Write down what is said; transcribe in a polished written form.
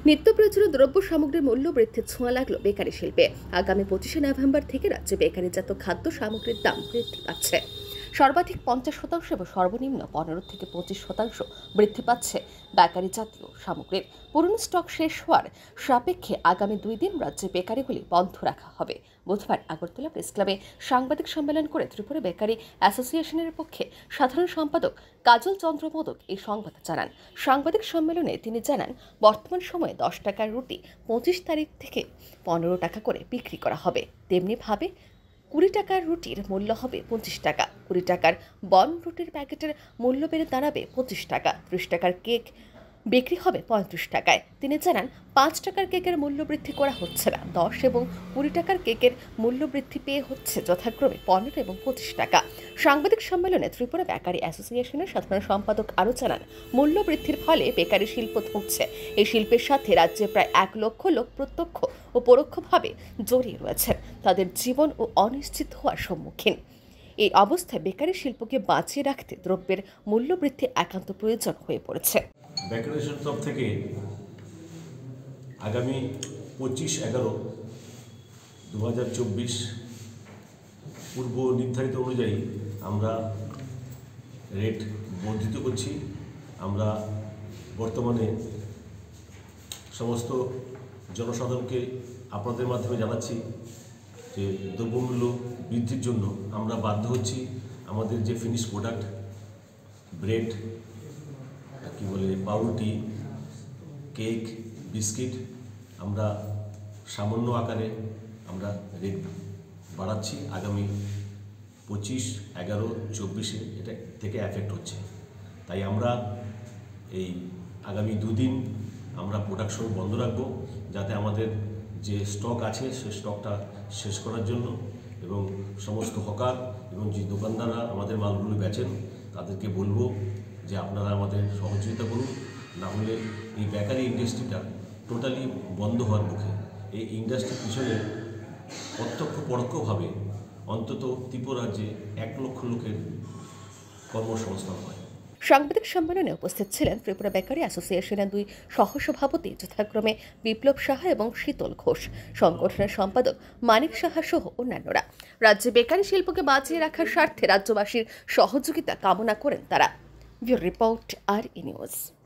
নিত্য প্রয়োজনীয় দ্রব্য সামগ্রীর মূল্য বৃদ্ধির ছোঁয়া লাগলো বেকারি শিল্পে। আগামী 25শে নভেম্বর থেকে রাজ্যে বেকারিজাত খাদ্য সামগ্রীর দাম বৃদ্ধি পাচ্ছে। সর্বাধিক 50% এবং সর্বনিম্ন 15 থেকে 25% বৃদ্ধি পাচ্ছে বেকারি জাতীয় সামগ্রীর। পুরনো স্টক শেষ হওয়ার সাপেক্ষে আগামী 2 দিন রাজ্যে বেকারিগুলি বন্ধ রাখা হবে। বুধবার আগরতলা প্রেস ক্লাবে সাংবাদিক সম্মেলন করে ত্রিপুরা বেকারি অ্যাসোসিয়েশনের পক্ষে সাধারণ সম্পাদক কাজল চন্দ্র মোদক এই সংবাদ জানান। সাংবাদিক সম্মেলনে তিনি জানান, বর্তমান সময়ে 10 টাকার রুটি 25 তারিখ থেকে 15 টাকা করে বিক্রি করা হবে। তেমনিভাবে 20 টাকার রুটির মূল্য হবে 25 টাকা। 20 টাকার বন রুটির প্যাকেটের মূল্য বেড়ে দাঁড়াবে 25 টাকা। 30 টাকার কেক বিক্রি হবে 35 টাকায়। তিনি জানান, 5 টাকার কেকের মূল্য বৃদ্ধি করা হচ্ছে না। 10 এবং 20 টাকার কেকের মূল্য বৃদ্ধি পেয়ে হচ্ছে যথাক্রমে 15 এবং 25 টাকা। সাংবাদিক সম্মেলনে ত্রিপুরা বেকারি অ্যাসোসিয়েশনের সাধারণ সম্পাদক আরও জানান, মূল্য বৃদ্ধির ফলে বেকারি শিল্প ধুঁকছে। এই শিল্পের সাথে রাজ্যে প্রায় 1 লক্ষ লোক প্রত্যক্ষ ও পরোক্ষভাবে জড়িয়ে রয়েছেন। তাদের জীবন ও অনিশ্চিত হওয়ার সম্মুখীন। এই অবস্থায় বেকারি শিল্পকে বাঁচিয়ে রাখতে দ্রব্যের মূল্য বৃদ্ধি একান্ত প্রয়োজন হয়ে পড়েছে। বেকারি তরফ থেকে আগামী 25/11/2024 পূর্ব নির্ধারিত অনুযায়ী আমরা রেট বর্ধিত করছি। আমরা বর্তমানে সমস্ত জনসাধারণকে আপনাদের মাধ্যমে জানাচ্ছি যে দ্রব্যমূল্য বৃদ্ধির জন্য আমরা বাধ্য হচ্ছি। আমাদের যে ফিনিশ প্রোডাক্ট ব্রেড, পাউরুটি, কেক, বিস্কিট আমরা সামান্য আকারে আমরা রেট বাড়াচ্ছি। আগামী 25/11/24 এটা থেকে এফেক্ট হচ্ছে। তাই আমরা এই আগামী 2 দিন আমরা প্রোডাকশন বন্ধ রাখব, যাতে আমাদের যে স্টক আছে সে স্টকটা শেষ করার জন্য, এবং সমস্ত হকার এবং যে দোকানদাররা আমাদের মালগুলো বেচেন তাদেরকে বলবো যে আপনারা আমাদের সহযোগিতা করুন। না হলে এই বেকারি ইন্ডাস্ট্রিটা টোটালি বন্ধ হওয়ার মুখে। এই ইন্ডাস্ট্রির পিছনে প্রত্যক্ষ পরোক্ষভাবে অন্তত ত্রিপুরা রাজ্যে 1 লক্ষ লোকের কর্মসংস্থান হয়। সাংবাদিক সম্মেলনে উপস্থিত ছিলেন ত্রিপুরা বেকারি অ্যাসোসিয়েশনের 2 সহসভাপতি যথাক্রমে বিপ্লব সাহা এবং শীতল ঘোষ, সংগঠনের সম্পাদক মানিক সাহা সহ অন্যান্যরা। রাজ্যে বেকারি শিল্পকে বাঁচিয়ে রাখার স্বার্থে রাজ্যবাসীর সহযোগিতা কামনা করেন তারা। রিপোর্ট আর নিউজ।